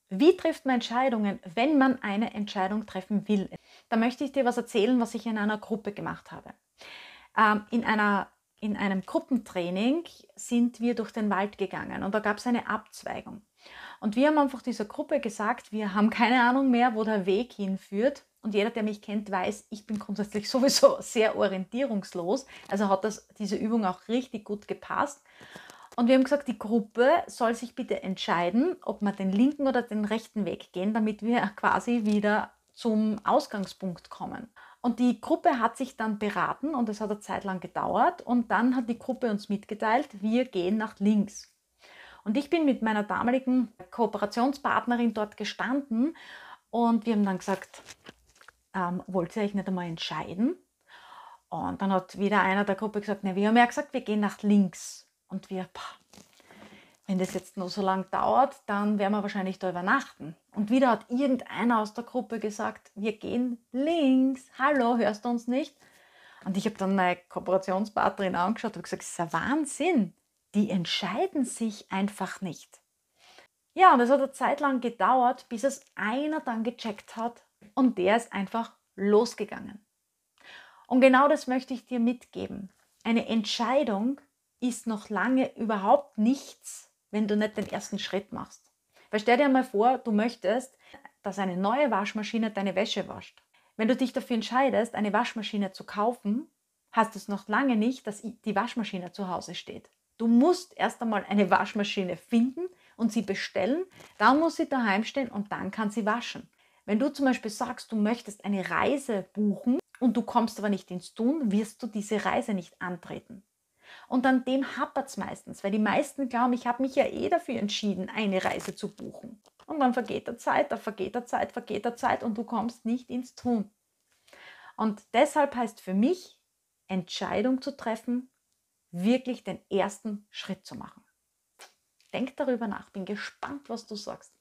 Wie trifft man Entscheidungen, wenn man eine Entscheidung treffen will? Da möchte ich dir was erzählen, was ich in einer Gruppe gemacht habe. In einem Gruppentraining sind wir durch den Wald gegangen und da gab es eine Abzweigung. Und wir haben einfach dieser Gruppe gesagt, wir haben keine Ahnung mehr, wo der Weg hinführt. Und jeder, der mich kennt, weiß, ich bin grundsätzlich sowieso sehr orientierungslos. Also hat diese Übung auch richtig gut gepasst. Und wir haben gesagt, die Gruppe soll sich bitte entscheiden, ob wir den linken oder den rechten Weg gehen, damit wir quasi wieder zum Ausgangspunkt kommen. Und die Gruppe hat sich dann beraten und es hat eine Zeit lang gedauert. Und dann hat die Gruppe uns mitgeteilt, wir gehen nach links. Und ich bin mit meiner damaligen Kooperationspartnerin dort gestanden und wir haben dann gesagt, wollt ihr euch nicht einmal entscheiden? Und dann hat wieder einer der Gruppe gesagt, ne, wir haben ja gesagt, wir gehen nach links. Und wir, wenn das jetzt noch so lange dauert, dann werden wir wahrscheinlich da übernachten. Und wieder hat irgendeiner aus der Gruppe gesagt, wir gehen links. Hallo, hörst du uns nicht? Und ich habe dann meine Kooperationspartnerin angeschaut und gesagt, das ist ein Wahnsinn. Die entscheiden sich einfach nicht. Ja, und es hat eine Zeit lang gedauert, bis es einer dann gecheckt hat und der ist einfach losgegangen. Und genau das möchte ich dir mitgeben. Eine Entscheidung ist noch lange überhaupt nichts, wenn du nicht den ersten Schritt machst. Weil stell dir mal vor, du möchtest, dass eine neue Waschmaschine deine Wäsche wascht. Wenn du dich dafür entscheidest, eine Waschmaschine zu kaufen, heißt es noch lange nicht, dass die Waschmaschine zu Hause steht. Du musst erst einmal eine Waschmaschine finden und sie bestellen, dann muss sie daheim stehen und dann kann sie waschen. Wenn du zum Beispiel sagst, du möchtest eine Reise buchen und du kommst aber nicht ins Tun, wirst du diese Reise nicht antreten. Und an dem hapert es meistens, weil die meisten glauben, ich habe mich ja dafür entschieden, eine Reise zu buchen. Und dann vergeht der Zeit, da vergeht der Zeit, vergeht der Zeit und du kommst nicht ins Tun. Und deshalb heißt für mich, Entscheidung zu treffen, wirklich den ersten Schritt zu machen. Denk darüber nach, bin gespannt, was du sagst.